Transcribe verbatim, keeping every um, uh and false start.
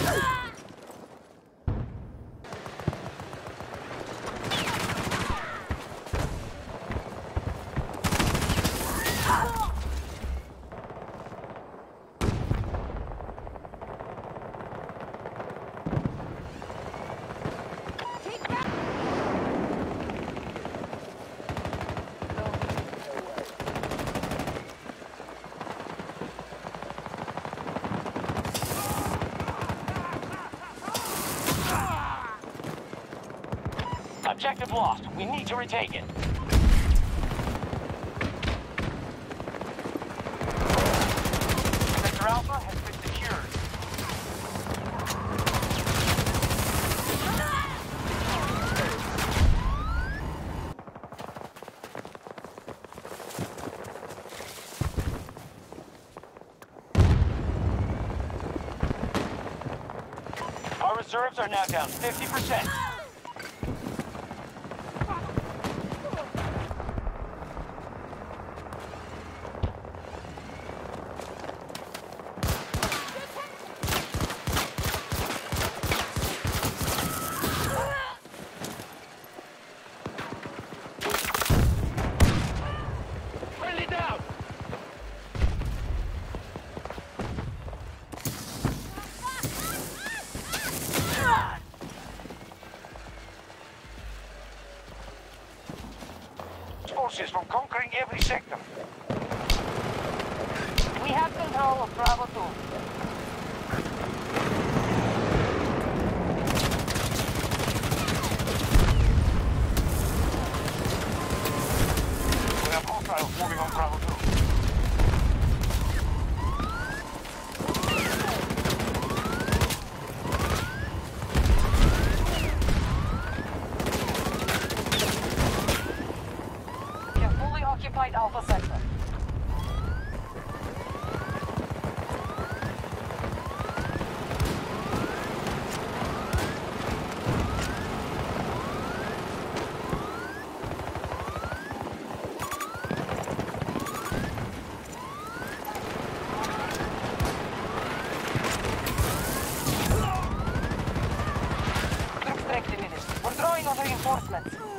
Objective lost. We need to retake it. Sector Alpha has been secured. Our reserves are now down fifty percent. Forces from conquering every sector. We have control of Bravo two. We have hostiles moving on Bravo two. Occupied Alpha Sector. Troops direct immediate. We're drawing on reinforcements.